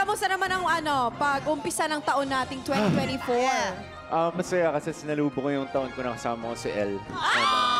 kamusta naman ang pag-umpisa ng taon nating 2024? Masaya kasi sinalubong ko yung taon ko na kasama ko si Elle.